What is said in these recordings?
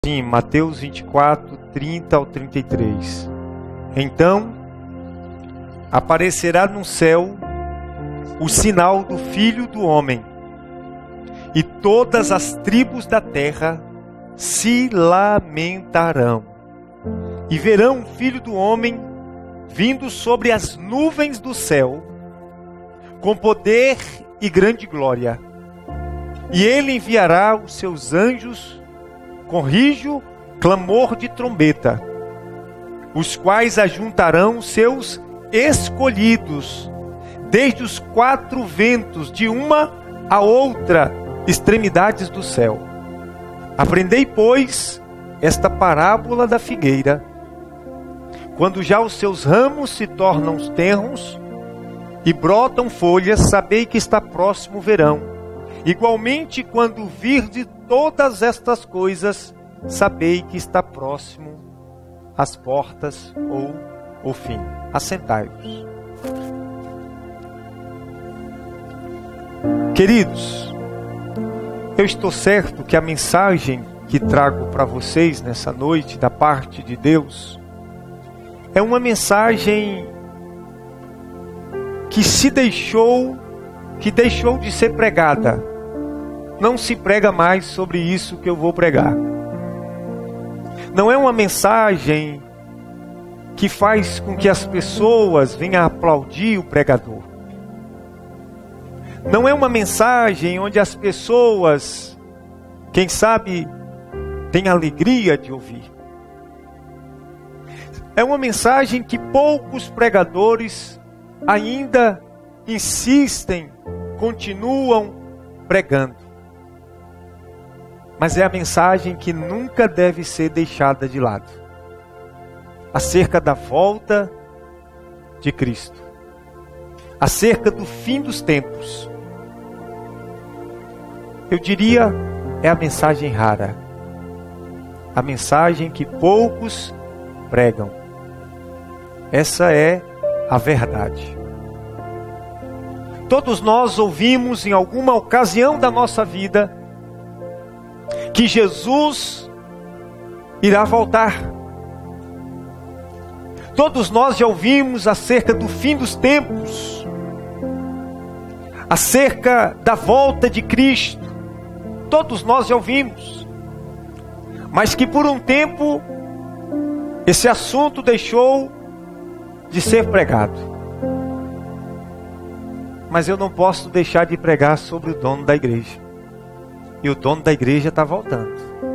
Sim, Mateus 24, 30 ao 33. Então aparecerá no céu o sinal do Filho do Homem, e todas as tribos da terra se lamentarão, e verão o Filho do Homem vindo sobre as nuvens do céu, com poder e grande glória. E ele enviará os seus anjos com rijo, clamor de trombeta, os quais ajuntarão seus escolhidos, desde os quatro ventos, de uma a outra extremidades do céu. Aprendei, pois, esta parábola da figueira. Quando já os seus ramos se tornam tenros e brotam folhas, sabei que está próximo o verão. Igualmente, quando virdes todas estas coisas, sabei que está próximo as portas ou o fim. Assentai-vos. Queridos, eu estou certo que a mensagem que trago para vocês nessa noite, da parte de Deus, é uma mensagem que deixou de ser pregada. Não se prega mais sobre isso que eu vou pregar. Não é uma mensagem que faz com que as pessoas venham aplaudir o pregador. Não é uma mensagem onde as pessoas, quem sabe, têm alegria de ouvir. É uma mensagem que poucos pregadores ainda insistem, continuam pregando. Mas é a mensagem que nunca deve ser deixada de lado. Acerca da volta de Cristo. Acerca do fim dos tempos. Eu diria, é a mensagem rara. A mensagem que poucos pregam. Essa é a verdade. Todos nós ouvimos em alguma ocasião da nossa vida que Jesus irá voltar. Todos nós já ouvimos acerca do fim dos tempos, acerca da volta de Cristo. Todos nós já ouvimos, mas que por um tempo esse assunto deixou de ser pregado. Mas eu não posso deixar de pregar sobre o dono da igreja. E o dono da igreja está voltando.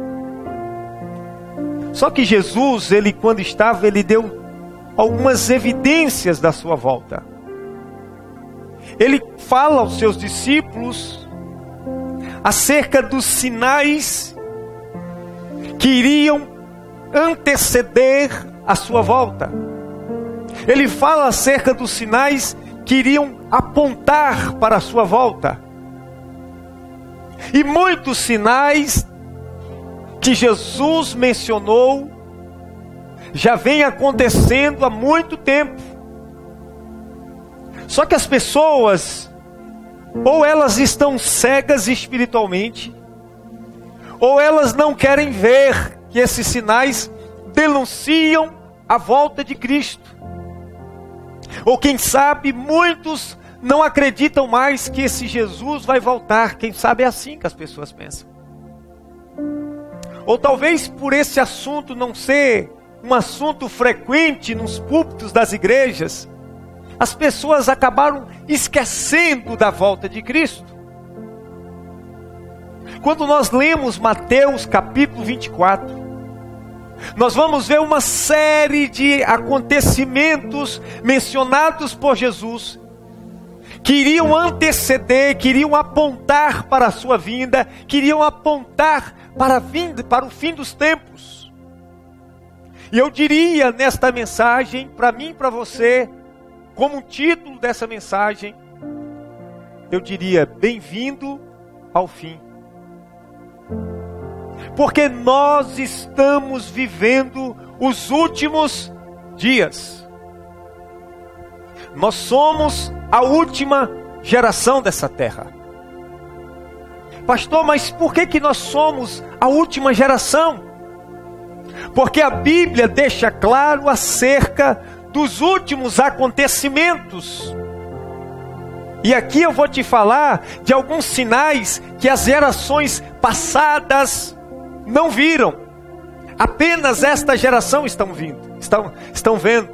Só que Jesus, quando estava, ele deu algumas evidências da sua volta. Ele fala aos seus discípulos acerca dos sinais que iriam anteceder a sua volta. Ele fala acerca dos sinais que iriam apontar para a sua volta. E muitos sinais que Jesus mencionou já vem acontecendo há muito tempo. Só que as pessoas, ou elas estão cegas espiritualmente, ou elas não querem ver que esses sinais denunciam a volta de Cristo. Ou quem sabe, muitos não acreditam mais que esse Jesus vai voltar. Quem sabe é assim que as pessoas pensam. Ou talvez por esse assunto não ser um assunto frequente nos púlpitos das igrejas, as pessoas acabaram esquecendo da volta de Cristo. Quando nós lemos Mateus capítulo 24, nós vamos ver uma série de acontecimentos mencionados por Jesus, que iriam anteceder, que iriam apontar para a sua vinda, que iriam apontar para o fim dos tempos. E eu diria nesta mensagem, para mim e para você, como título dessa mensagem, eu diria: bem-vindo ao fim. Porque nós estamos vivendo os últimos dias. Nós somos a última geração dessa terra. Pastor, mas por que nós somos a última geração? Porque a Bíblia deixa claro acerca dos últimos acontecimentos. E aqui eu vou te falar de alguns sinais que as gerações passadas não viram. Apenas esta geração estão vendo.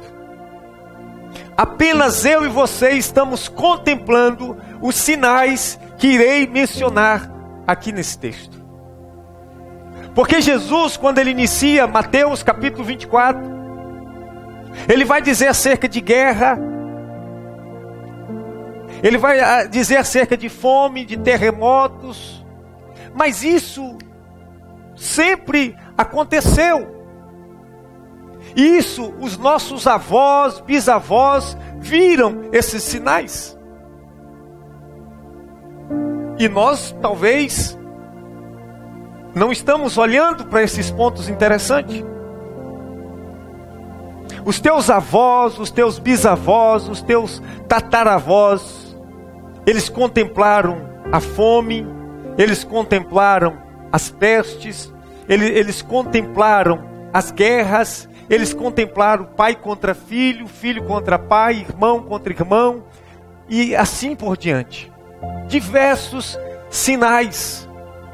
Apenas eu e você estamos contemplando os sinais que irei mencionar aqui nesse texto. Porque Jesus, quando ele inicia Mateus capítulo 24, ele vai dizer acerca de guerra, ele vai dizer acerca de fome, de terremotos, mas isso sempre aconteceu. Isso, os nossos avós, bisavós, viram esses sinais. E nós, talvez, não estamos olhando para esses pontos interessantes. Os teus avós, os teus bisavós, os teus tataravós, eles contemplaram a fome, eles contemplaram as pestes, eles contemplaram as guerras, eles contemplaram pai contra filho, filho contra pai, irmão contra irmão, e assim por diante. Diversos sinais.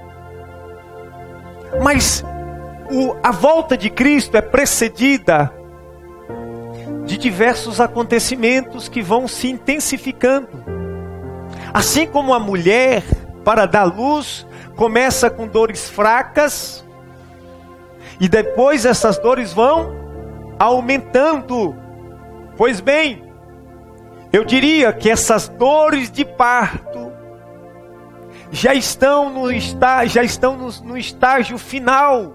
Mas a volta de Cristo é precedida de diversos acontecimentos que vão se intensificando. Assim como a mulher, para dar luz, começa com dores fracas, e depois essas dores vão aumentando. Pois bem, eu diria que essas dores de parto já estão no estágio final.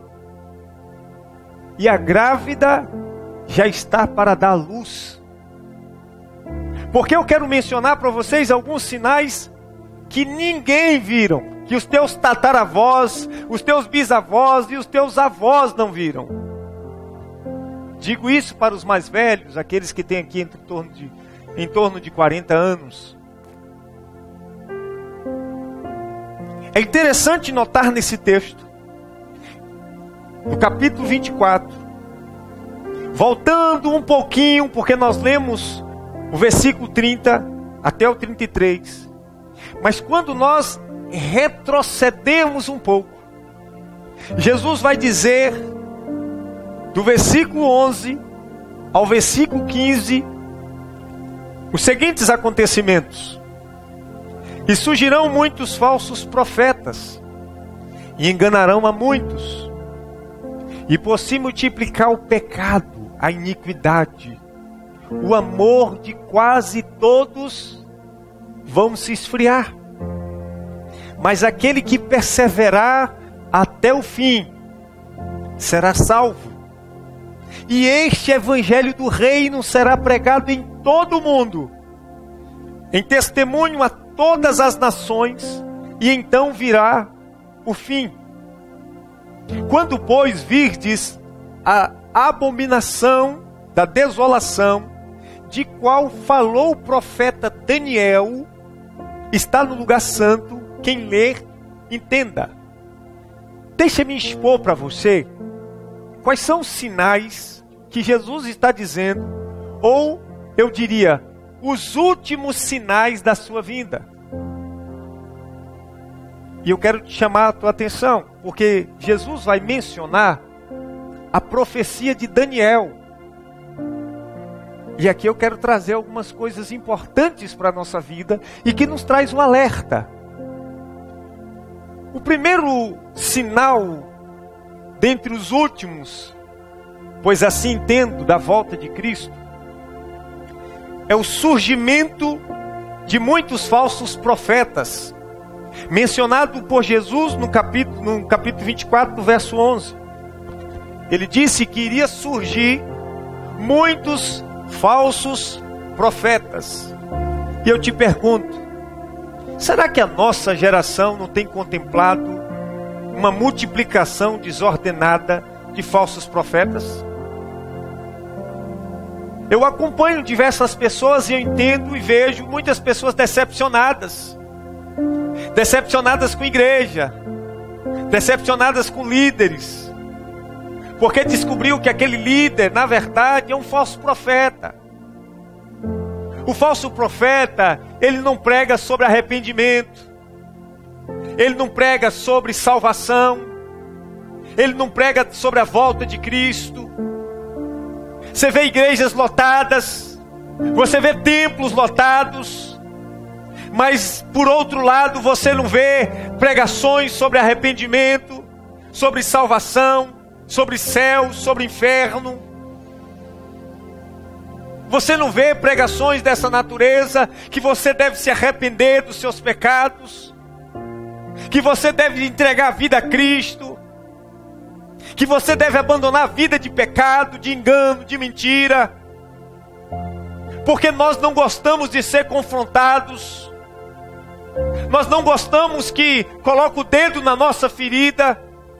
E a grávida já está para dar luz. Porque eu quero mencionar para vocês alguns sinais que ninguém viram, que os teus tataravós, os teus bisavós e os teus avós não viram. Digo isso para os mais velhos, aqueles que têm aqui em torno de 40 anos. É interessante notar nesse texto, no capítulo 24, voltando um pouquinho, porque nós lemos o versículo 30 até o 33, mas quando nós retrocedemos um pouco, Jesus vai dizer, do versículo 11 ao versículo 15, os seguintes acontecimentos: e surgirão muitos falsos profetas, e enganarão a muitos, e por se multiplicar o pecado, a iniquidade, o amor de quase todos vão se esfriar. Mas aquele que perseverar até o fim será salvo. E este evangelho do reino será pregado em todo o mundo, em testemunho a todas as nações, e então virá o fim. Quando, pois, virdes a abominação da desolação, de qual falou o profeta Daniel, está no lugar santo, quem ler, entenda. Deixa-me expor para você quais são os sinais que Jesus está dizendo, ou eu diria, os últimos sinais da sua vinda. E eu quero te chamar a tua atenção, porque Jesus vai mencionar a profecia de Daniel. E aqui eu quero trazer algumas coisas importantes para a nossa vida e que nos traz um alerta. O primeiro sinal, dentre os últimos, pois assim entendo, da volta de Cristo, é o surgimento de muitos falsos profetas, mencionado por Jesus no capítulo 24, no verso 11. Ele disse que iria surgir muitos falsos profetas. E eu te pergunto, será que a nossa geração não tem contemplado uma multiplicação desordenada de falsos profetas? Eu acompanho diversas pessoas e eu entendo e vejo muitas pessoas decepcionadas com a igreja, decepcionadas com líderes, Porque descobriu que aquele líder, na verdade, é um falso profeta. O falso profeta, ele não prega sobre arrependimento. Ele não prega sobre salvação. Ele não prega sobre a volta de Cristo. Você vê igrejas lotadas. Você vê templos lotados. Mas, por outro lado, você não vê pregações sobre arrependimento, sobre salvação, sobre céu, sobre inferno. Você não vê pregações dessa natureza, que você deve se arrepender dos seus pecados, que você deve entregar a vida a Cristo, que você deve abandonar a vida de pecado, de engano, de mentira, porque nós não gostamos de ser confrontados, nós não gostamos que coloque o dedo na nossa ferida.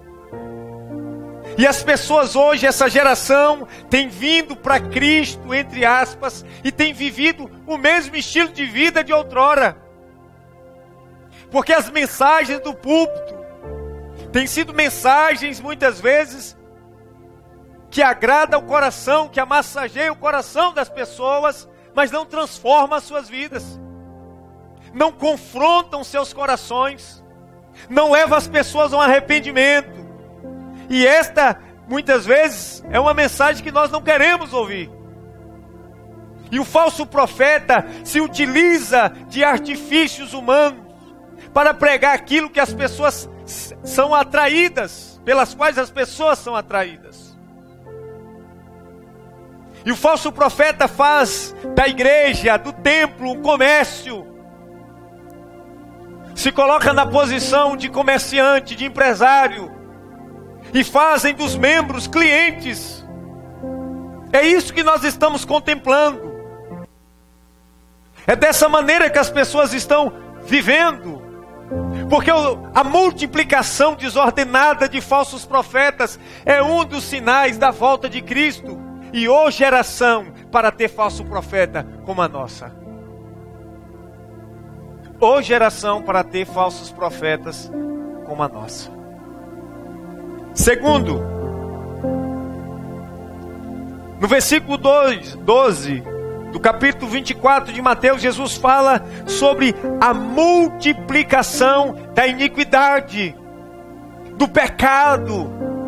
E as pessoas hoje, essa geração, tem vindo para Cristo, entre aspas, e tem vivido o mesmo estilo de vida de outrora. Porque as mensagens do púlpito têm sido mensagens, muitas vezes, que agradam o coração, que amassageiam o coração das pessoas, mas não transformam as suas vidas. Não confrontam seus corações, não levam as pessoas a um arrependimento. E esta, muitas vezes, é uma mensagem que nós não queremos ouvir. E o falso profeta se utiliza de artifícios humanos para pregar aquilo que as pessoas são atraídas, pelas quais as pessoas são atraídas. E o falso profeta faz da igreja, do templo, um comércio. Se coloca na posição de comerciante, de empresário, e fazem dos membros clientes. É isso que nós estamos contemplando. É dessa maneira que as pessoas estão vivendo. Porque a multiplicação desordenada de falsos profetas é um dos sinais da volta de Cristo. E ô geração para ter falso profeta como a nossa. Ô geração para ter falsos profetas como a nossa. Segundo, no versículo 12 do capítulo 24 de Mateus, Jesus fala sobre a multiplicação da iniquidade, do pecado.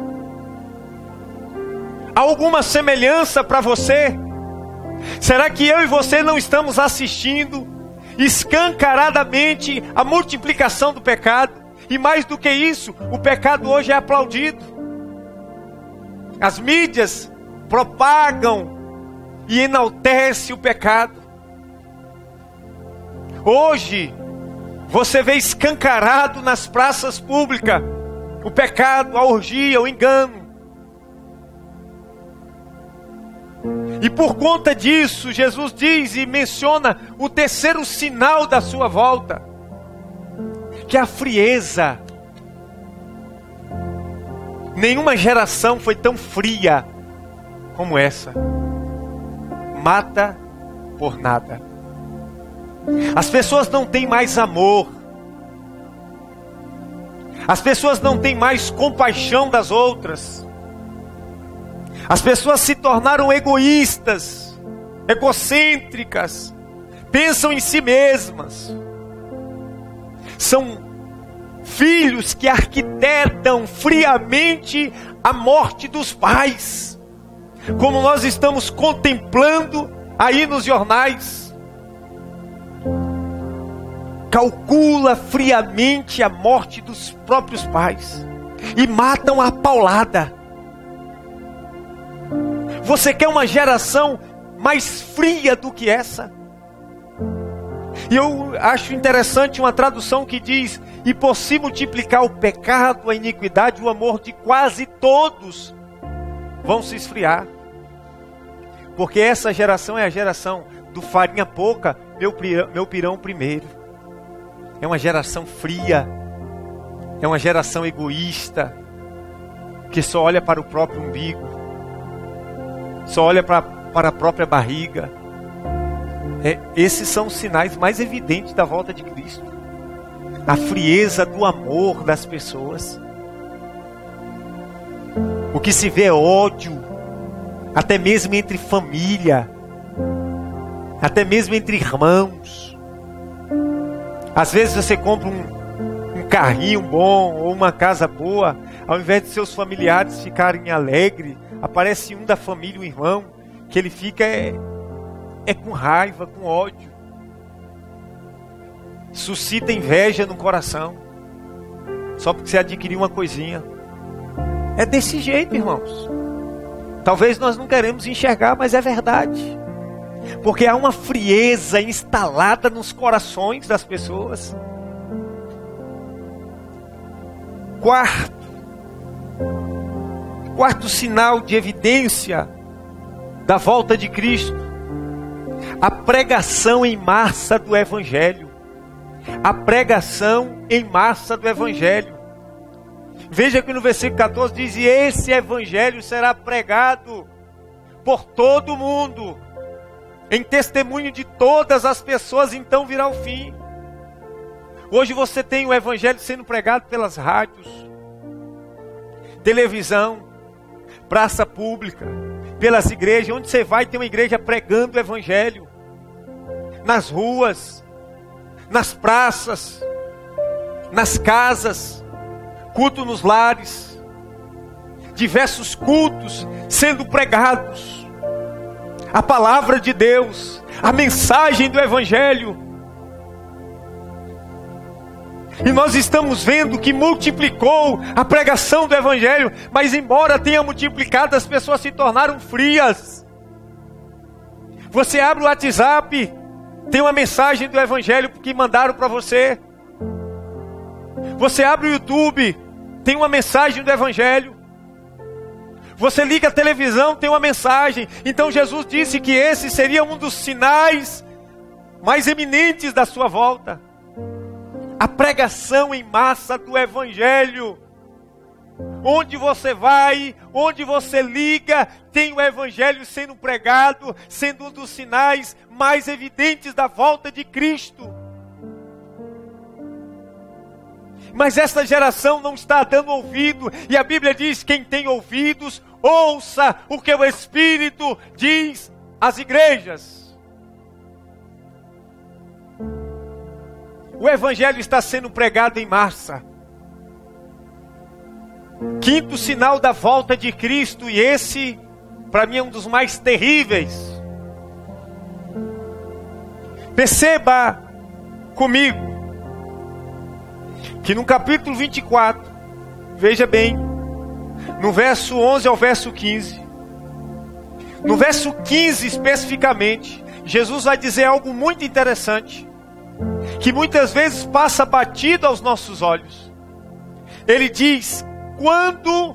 Há alguma semelhança para você? Será que eu e você não estamos assistindo escancaradamente a multiplicação do pecado? E mais do que isso, o pecado hoje é aplaudido. As mídias propagam e enaltecem o pecado. Hoje, você vê escancarado nas praças públicas o pecado, a orgia, o engano. E por conta disso, Jesus diz e menciona o terceiro sinal da sua volta, que é a frieza. Nenhuma geração foi tão fria como essa. Mata por nada. As pessoas não têm mais amor. As pessoas não têm mais compaixão das outras. As pessoas se tornaram egoístas, egocêntricas, pensam em si mesmas. São filhos que arquitetam friamente a morte dos pais, como nós estamos contemplando aí nos jornais. Calcula friamente a morte dos próprios pais e matam a paulada. Você quer uma geração mais fria do que essa? E eu acho interessante uma tradução que diz: e por se multiplicar o pecado, a iniquidade, o amor de quase todos vão se esfriar. Porque essa geração é a geração do farinha pouca, meu pirão primeiro. É uma geração fria, é uma geração egoísta, que só olha para o próprio umbigo, só olha para a própria barriga. Esses são os sinais mais evidentes da volta de Cristo. A frieza do amor das pessoas. O que se vê ódio, até mesmo entre família, até mesmo entre irmãos. Às vezes você compra um carrinho bom ou uma casa boa, ao invés de seus familiares ficarem alegres, aparece um da família, um irmão, que ele fica com raiva, com ódio. Suscita inveja no coração, só porque você adquiriu uma coisinha. É desse jeito, irmãos. Talvez nós não queremos enxergar, mas é verdade. Porque há uma frieza instalada nos corações das pessoas. Quarto sinal de evidência da volta de Cristo: a pregação em massa do Evangelho. A pregação em massa do Evangelho. Veja que no versículo 14 diz: e esse Evangelho será pregado por todo o mundo, em testemunho de todas as pessoas, então virá o fim. Hoje você tem o Evangelho sendo pregado pelas rádios, televisão, praça pública, pelas igrejas. Onde você vai, tem uma igreja pregando o Evangelho. Nas ruas, nas praças, nas casas, culto nos lares, diversos cultos sendo pregados. A palavra de Deus, a mensagem do Evangelho. E nós estamos vendo que multiplicou a pregação do Evangelho, mas embora tenha multiplicado, as pessoas se tornaram frias. Você abre o WhatsApp, tem uma mensagem do Evangelho que mandaram para você. Você abre o YouTube, tem uma mensagem do Evangelho. Você liga a televisão, tem uma mensagem. Então Jesus disse que esse seria um dos sinais mais eminentes da sua volta. A pregação em massa do Evangelho. Onde você vai, onde você liga, tem o Evangelho sendo pregado, sendo um dos sinais mais evidentes da volta de Cristo. Mas esta geração não está dando ouvido, e a Bíblia diz: quem tem ouvidos, ouça o que o Espírito diz às igrejas. O Evangelho está sendo pregado em massa. Quinto sinal da volta de Cristo, e esse, para mim, é um dos mais terríveis. Perceba comigo que no capítulo 24, veja bem, no verso 11 ao verso 15, no verso 15 especificamente, Jesus vai dizer algo muito interessante, que muitas vezes passa batido aos nossos olhos. Ele diz: quando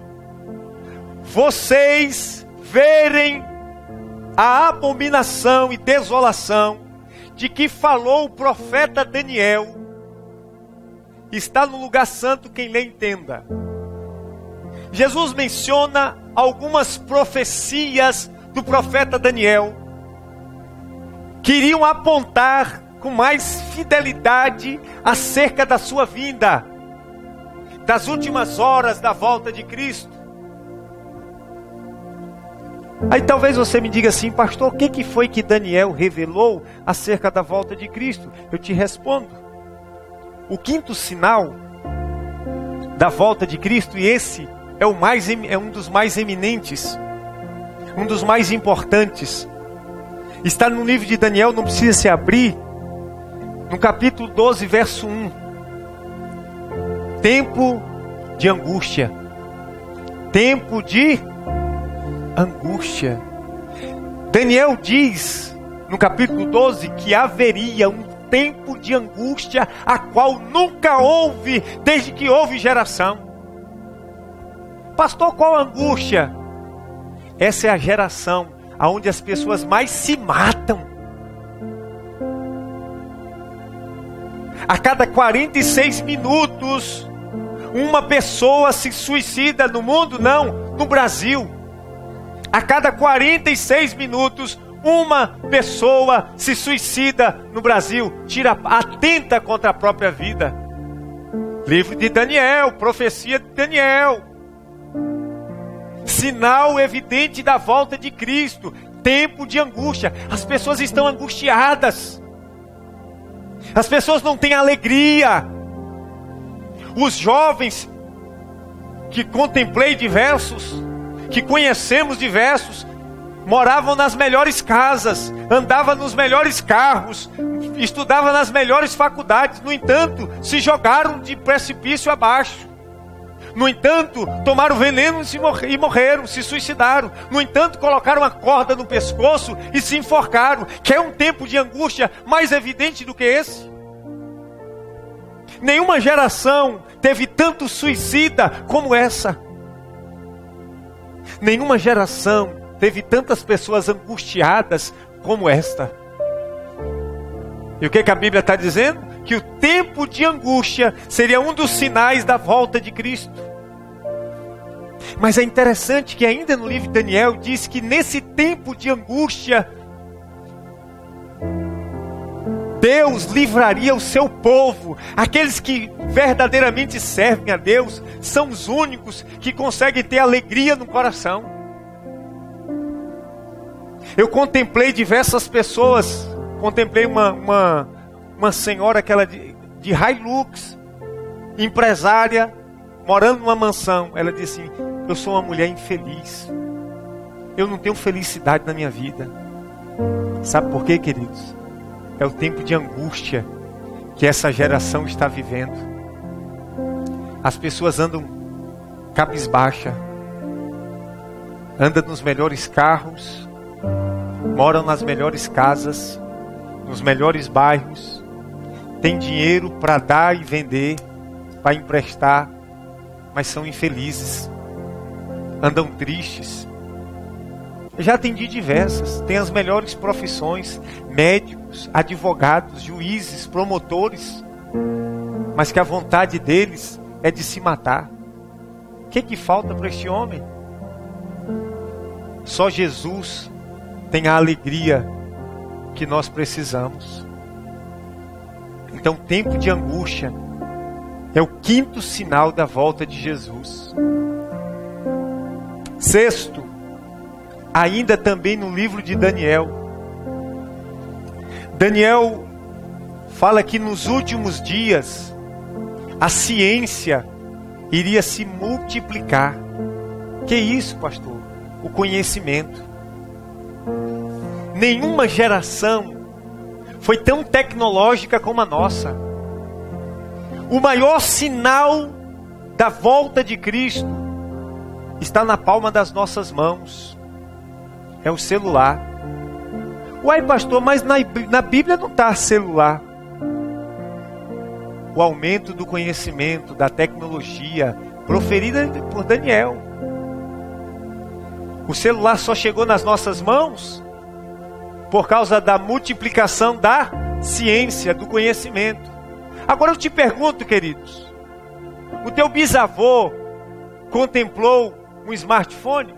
vocês verem a abominação e desolação de que falou o profeta Daniel, está no lugar santo quem lhe entenda. Jesus menciona algumas profecias do profeta Daniel, que iriam apontar com mais fidelidade acerca da sua vinda, das últimas horas da volta de Cristo. Aí talvez você me diga assim: pastor, o que foi que Daniel revelou acerca da volta de Cristo? Eu te respondo: o quinto sinal da volta de Cristo, e esse é um dos mais eminentes, um dos mais importantes, está no livro de Daniel, não precisa se abrir, no capítulo 12, verso 1. Tempo de angústia. Tempo de angústia. Daniel diz, no capítulo 12, que haveria um tempo de angústia, a qual nunca houve, desde que houve geração. Pastor, qual angústia? Essa é a geração onde as pessoas mais se matam. A cada 46 minutos, uma pessoa se suicida no mundo, não, no Brasil. A cada 46 minutos, uma pessoa se suicida no Brasil, atenta contra a própria vida. Livro de Daniel, profecia de Daniel. Sinal evidente da volta de Cristo. Tempo de angústia. As pessoas estão angustiadas. As pessoas não têm alegria. Os jovens que contemplei diversos, que conhecemos diversos, moravam nas melhores casas, andavam nos melhores carros, estudavam nas melhores faculdades. No entanto, se jogaram de precipício abaixo. No entanto, tomaram veneno e morreram, se suicidaram. No entanto, colocaram uma corda no pescoço e se enforcaram. Quer um tempo de angústia mais evidente do que esse? Nenhuma geração teve tanto suicida como essa. Nenhuma geração teve tantas pessoas angustiadas como esta. E o que a Bíblia está dizendo? Que o tempo de angústia seria um dos sinais da volta de Cristo. Mas é interessante que ainda no livro de Daniel diz que nesse tempo de angústia, Deus livraria o seu povo. Aqueles que verdadeiramente servem a Deus são os únicos que conseguem ter alegria no coração. Eu contemplei diversas pessoas. Contemplei uma senhora que ela de Hilux, empresária, morando numa mansão. Ela disse assim: eu sou uma mulher infeliz. Eu não tenho felicidade na minha vida. Sabe por quê, queridos? É o tempo de angústia que essa geração está vivendo. As pessoas andam cabisbaixa, andam nos melhores carros, moram nas melhores casas, nos melhores bairros, têm dinheiro para dar e vender, para emprestar, mas são infelizes, andam tristes. Eu já atendi diversas, tem as melhores profissões, médicos, advogados, juízes, promotores, mas que a vontade deles é de se matar. O que falta para este homem? Só Jesus tem a alegria que nós precisamos. Então, tempo de angústia é o quinto sinal da volta de Jesus. Sexto, ainda também no livro de Daniel. Daniel fala que nos últimos dias a ciência iria se multiplicar. Que isso, pastor? O conhecimento. Nenhuma geração foi tão tecnológica como a nossa. O maior sinal da volta de Cristo está na palma das nossas mãos. É o celular. Uai, pastor, mas na Bíblia não está celular. O aumento do conhecimento, da tecnologia, proferida por Daniel. O celular só chegou nas nossas mãos por causa da multiplicação da ciência, do conhecimento. Agora eu te pergunto, queridos, o teu bisavô contemplou um smartphone?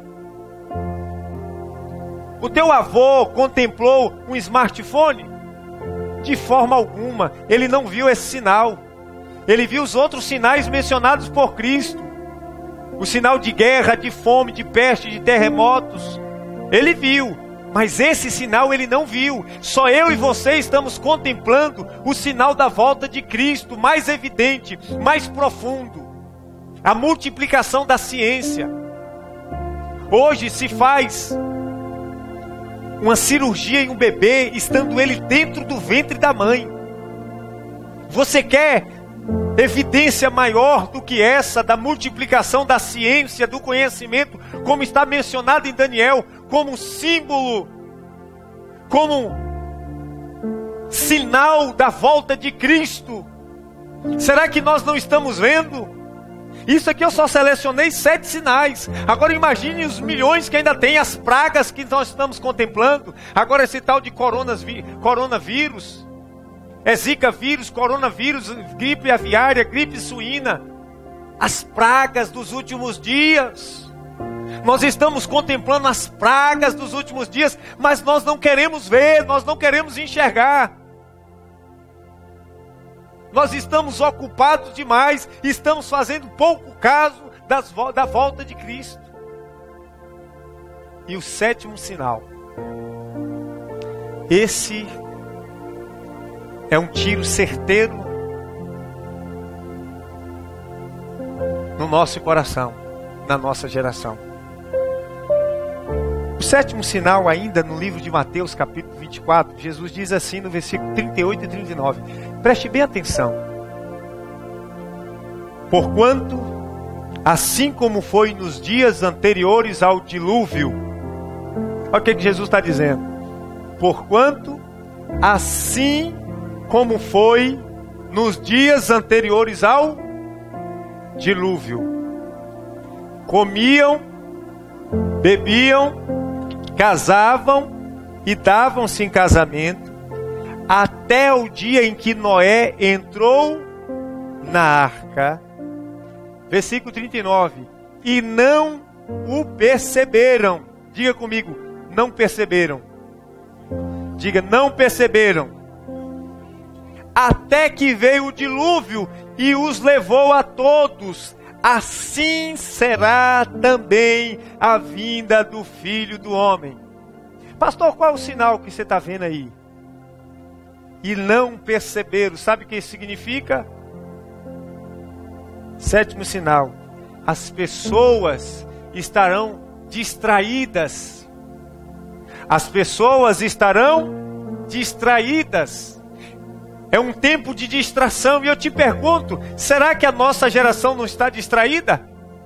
O teu avô contemplou um smartphone? De forma alguma. Ele não viu esse sinal. Ele viu os outros sinais mencionados por Cristo. O sinal de guerra, de fome, de peste, de terremotos. Ele viu. Mas esse sinal ele não viu. Só eu e você estamos contemplando o sinal da volta de Cristo, mais evidente, mais profundo. A multiplicação da ciência. Hoje se faz uma cirurgia em um bebê, estando ele dentro do ventre da mãe. Você quer evidência maior do que essa da multiplicação da ciência, do conhecimento, como está mencionado em Daniel, como símbolo, como sinal da volta de Cristo? Será que nós não estamos vendo? Isso aqui eu só selecionei 7 sinais. Agora imagine os milhões que ainda tem, as pragas que nós estamos contemplando. Agora esse tal de coronavírus, Zika vírus, coronavírus, gripe aviária, gripe suína. As pragas dos últimos dias. Nós estamos contemplando as pragas dos últimos dias, mas nós não queremos ver, nós não queremos enxergar. Nós estamos ocupados demais, estamos fazendo pouco caso da volta de Cristo. E o sétimo sinal. Esse é um tiro certeiro no nosso coração, na nossa geração. O sétimo sinal, ainda no livro de Mateus, capítulo 24, Jesus diz assim no versículo 38 e 39. Preste bem atenção. Porquanto, assim como foi nos dias anteriores ao dilúvio, olha o que Jesus está dizendo. Porquanto, assim como foi nos dias anteriores ao dilúvio, comiam, bebiam, casavam e davam-se em casamento, até o dia em que Noé entrou na arca. Versículo 39. E não o perceberam. Diga comigo, não perceberam. Diga, não perceberam. Até que veio o dilúvio e os levou a todos. Assim será também a vinda do Filho do Homem. Pastor, qual é o sinal que você está vendo aí? E não perceberam. Sabe o que isso significa? Sétimo sinal. As pessoas estarão distraídas. As pessoas estarão distraídas. É um tempo de distração. E eu te pergunto, será que a nossa geração não está distraída?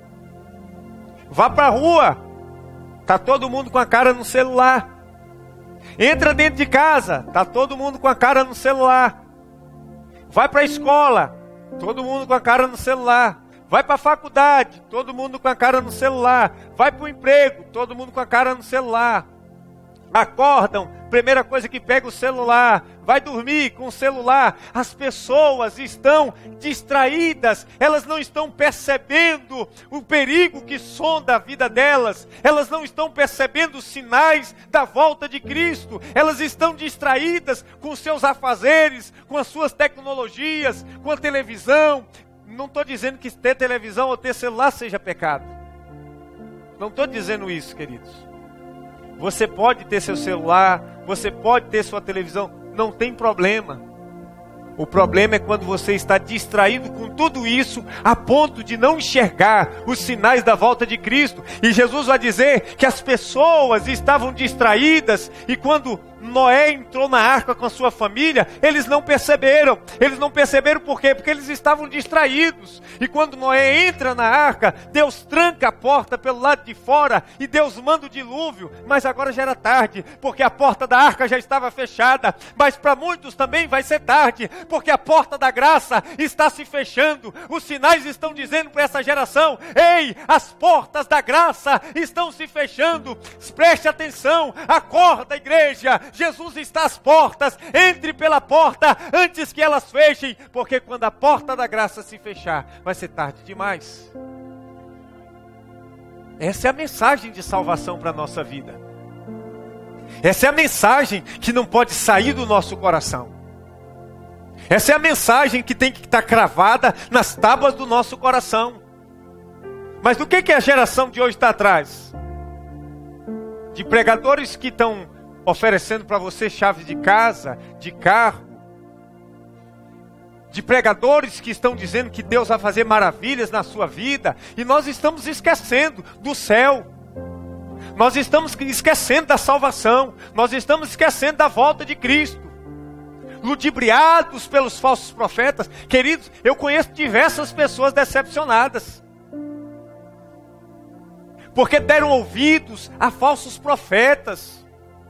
Vá para a rua. Está todo mundo com a cara no celular. Entra dentro de casa. Está todo mundo com a cara no celular. Vai para a escola. Todo mundo com a cara no celular. Vai para a faculdade. Todo mundo com a cara no celular. Vai para o emprego. Todo mundo com a cara no celular. Acordam, primeira coisa que pega o celular, vai dormir com o celular. As pessoas estão distraídas, elas não estão percebendo o perigo que sonda a vida delas, elas não estão percebendo os sinais da volta de Cristo, elas estão distraídas com os seus afazeres, com as suas tecnologias, com a televisão. Não estou dizendo que ter televisão ou ter celular seja pecado, não estou dizendo isso, queridos. Você pode ter seu celular, você pode ter sua televisão, não tem problema. O problema é quando você está distraído com tudo isso, a ponto de não enxergar os sinais da volta de Cristo. E Jesus vai dizer que as pessoas estavam distraídas, e quando Noé entrou na arca com a sua família, eles não perceberam. Eles não perceberam por quê? Porque eles estavam distraídos. E quando Noé entra na arca, Deus tranca a porta pelo lado de fora e Deus manda o dilúvio. Mas agora já era tarde, porque a porta da arca já estava fechada. Mas para muitos também vai ser tarde, porque a porta da graça está se fechando. Os sinais estão dizendo para essa geração: ei, as portas da graça estão se fechando. Preste atenção, acorda, igreja. Jesus está às portas, entre pela porta antes que elas fechem, porque quando a porta da graça se fechar, vai ser tarde demais. Essa é a mensagem de salvação para a nossa vida. Essa é a mensagem que não pode sair do nosso coração. Essa é a mensagem que tem que estar cravada nas tábuas do nosso coração. Mas do que a geração de hoje está atrás? De pregadores que estão oferecendo para você chave de casa, de carro, de pregadores que estão dizendo que Deus vai fazer maravilhas na sua vida, e nós estamos esquecendo do céu, nós estamos esquecendo da salvação, nós estamos esquecendo da volta de Cristo, ludibriados pelos falsos profetas. Queridos, eu conheço diversas pessoas decepcionadas, porque deram ouvidos a falsos profetas.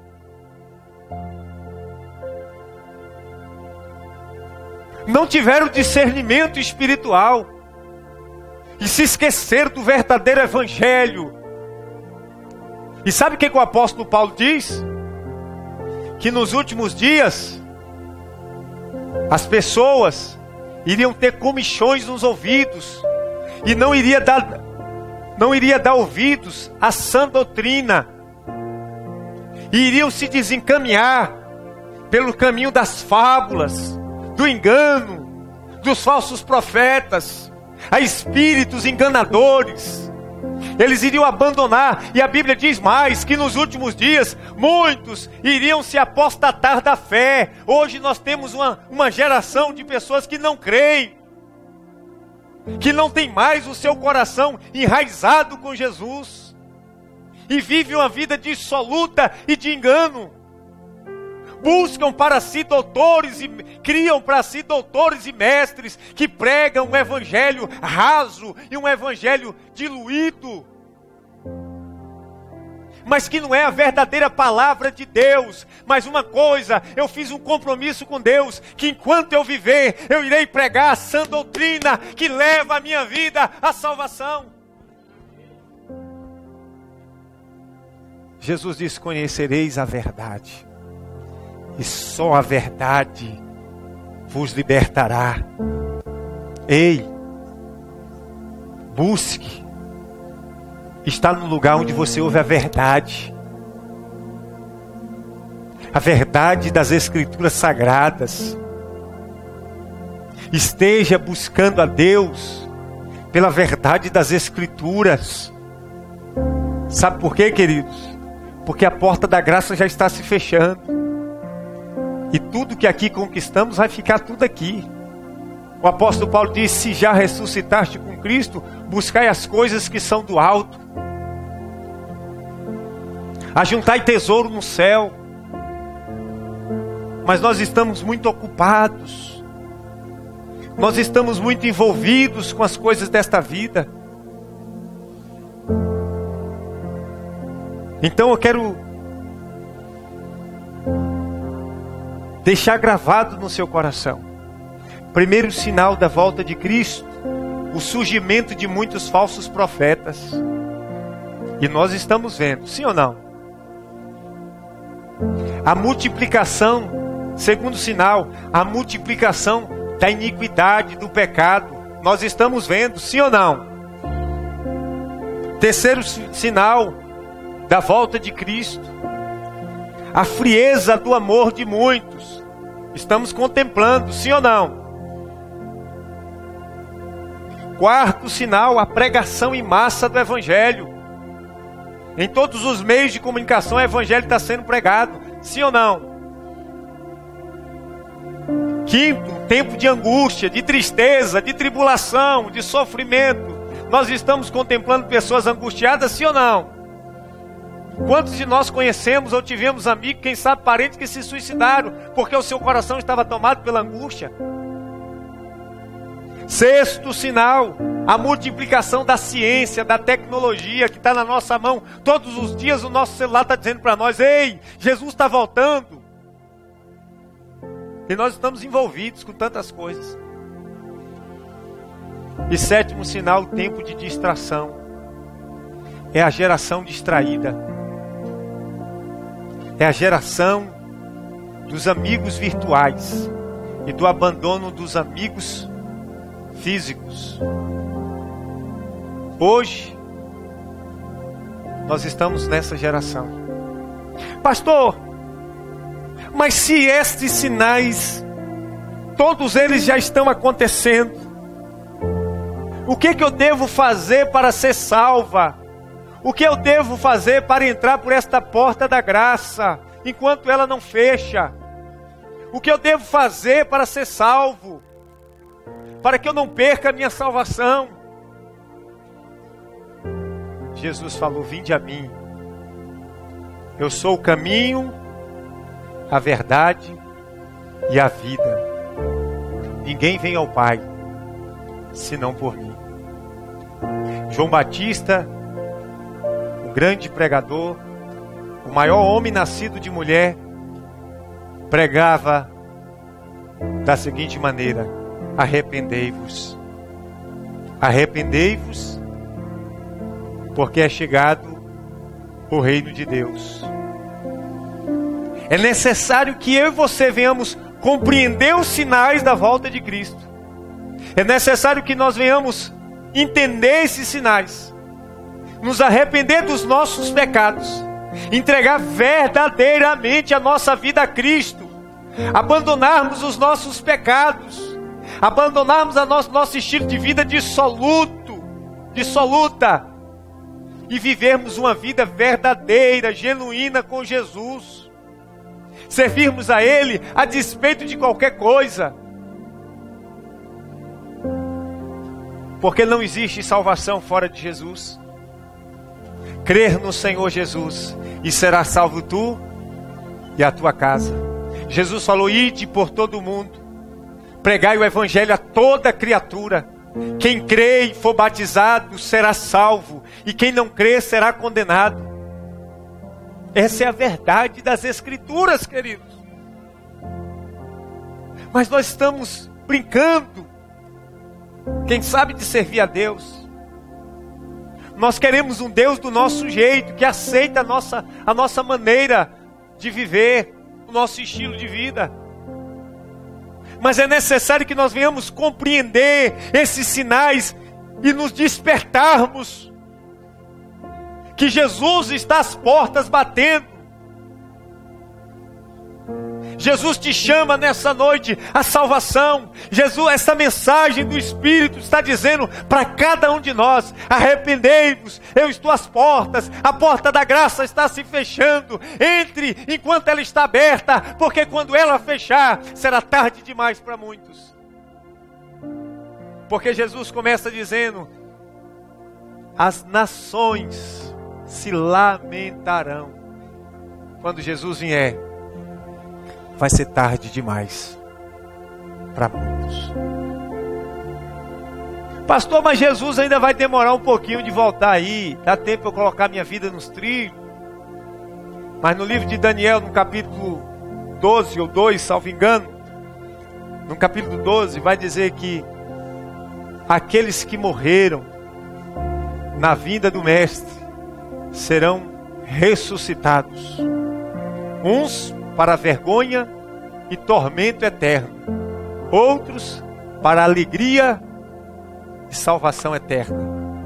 Não tiveram discernimento espiritual e se esqueceram do verdadeiro evangelho. E sabe o que o apóstolo Paulo diz? Que nos últimos dias as pessoas iriam ter comichões nos ouvidos e não iria dar ouvidos à sã doutrina, e iriam se desencaminhar pelo caminho das fábulas, do engano, dos falsos profetas, a espíritos enganadores, Eles iriam abandonar, e a Bíblia diz mais, que nos últimos dias, muitos iriam se apostatar da fé. Hoje nós temos uma geração de pessoas que não creem, que não tem mais o seu coração enraizado com Jesus, e vive uma vida dissoluta e de engano. Buscam para si doutores e criam para si doutores e mestres que pregam um evangelho raso e um evangelho diluído, mas que não é a verdadeira palavra de Deus. Mas uma coisa, eu fiz um compromisso com Deus, que enquanto eu viver, eu irei pregar a sã doutrina que leva a minha vida à salvação. Jesus disse: conhecereis a verdade, e só a verdade vos libertará. Ei, busque estar no lugar onde você ouve a verdade das Escrituras Sagradas. Esteja buscando a Deus pela verdade das Escrituras. Sabe por quê, queridos? Porque a porta da graça já está se fechando. E tudo que aqui conquistamos vai ficar tudo aqui. O apóstolo Paulo diz: se já ressuscitaste com Cristo, buscai as coisas que são do alto. Ajuntai tesouro no céu. Mas nós estamos muito ocupados. Nós estamos muito envolvidos com as coisas desta vida. Então eu quero deixar gravado no seu coração: primeiro sinal da volta de Cristo, o surgimento de muitos falsos profetas. E nós estamos vendo, sim ou não? A multiplicação, segundo sinal, a multiplicação da iniquidade, do pecado. Nós estamos vendo, sim ou não? Terceiro sinal da volta de Cristo, a frieza do amor de muitos. Estamos contemplando, sim ou não? Quarto sinal, a pregação em massa do Evangelho. Em todos os meios de comunicação o Evangelho está sendo pregado, sim ou não? Quinto, tempo de angústia, de tristeza, de tribulação, de sofrimento. Nós estamos contemplando pessoas angustiadas, sim ou não? Quantos de nós conhecemos ou tivemos amigos, quem sabe parentes, que se suicidaram porque o seu coração estava tomado pela angústia? Sexto sinal, a multiplicação da ciência, da tecnologia que está na nossa mão. Todos os dias o nosso celular está dizendo para nós: ei, Jesus está voltando. E nós estamos envolvidos com tantas coisas. E sétimo sinal, o tempo de distração. É a geração distraída. É a geração dos amigos virtuais e do abandono dos amigos físicos. Hoje, nós estamos nessa geração. Pastor, mas se estes sinais, todos eles já estão acontecendo, o que eu devo fazer para ser salva? O que eu devo fazer para entrar por esta porta da graça, enquanto ela não fecha? O que eu devo fazer para ser salvo? Para que eu não perca a minha salvação? Jesus falou: vinde a mim. Eu sou o caminho, a verdade e a vida. Ninguém vem ao Pai, senão por mim. João Batista, o grande pregador, o maior homem nascido de mulher, pregava da seguinte maneira: arrependei-vos. Arrependei-vos, porque é chegado o reino de Deus. É necessário que eu e você venhamos compreender os sinais da volta de Cristo. É necessário que nós venhamos entender esses sinais, nos arrepender dos nossos pecados, entregar verdadeiramente a nossa vida a Cristo, abandonarmos os nossos pecados, abandonarmos nosso estilo de vida dissoluta, e vivermos uma vida verdadeira, genuína com Jesus. Servirmos a Ele a despeito de qualquer coisa. Porque não existe salvação fora de Jesus. Crer no Senhor Jesus e será salvo tu e a tua casa. Jesus falou: ide por todo o mundo, pregai o evangelho a toda criatura. Quem crê e for batizado será salvo, e quem não crê será condenado. Essa é a verdade das Escrituras, queridos. Mas nós estamos brincando, quem sabe, de servir a Deus. Nós queremos um Deus do nosso jeito, que aceita a nossa maneira de viver, o nosso estilo de vida. Mas é necessário que nós venhamos compreender esses sinais e nos despertarmos que Jesus está às portas batendo. Jesus te chama nessa noite à salvação. Jesus, essa mensagem do Espírito está dizendo para cada um de nós: arrependei-vos, eu estou às portas, a porta da graça está se fechando. Entre enquanto ela está aberta, porque quando ela fechar, será tarde demais para muitos. Porque Jesus começa dizendo: as nações se lamentarão. Quando Jesus vier, vai ser tarde demais para muitos. Pastor, mas Jesus ainda vai demorar um pouquinho de voltar aí. Dá tempo para eu colocar minha vida nos trilhos. Mas no livro de Daniel, no capítulo 12 ou 2, salvo engano, no capítulo 12, vai dizer que aqueles que morreram na vinda do Mestre serão ressuscitados. Uns para vergonha e tormento eterno, outros para alegria e salvação eterna.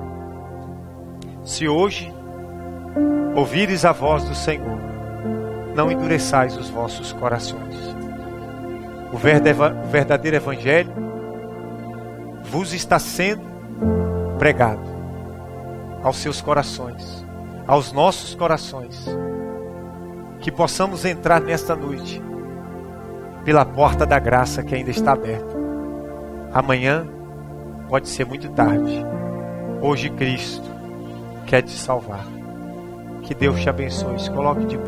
Se hoje ouvires a voz do Senhor, não endureçais os vossos corações. O verdadeiro evangelho vos está sendo pregado aos seus corações, aos nossos corações. Que possamos entrar nesta noite pela porta da graça que ainda está aberta. Amanhã pode ser muito tarde. Hoje Cristo quer te salvar. Que Deus te abençoe. Se coloque de pé.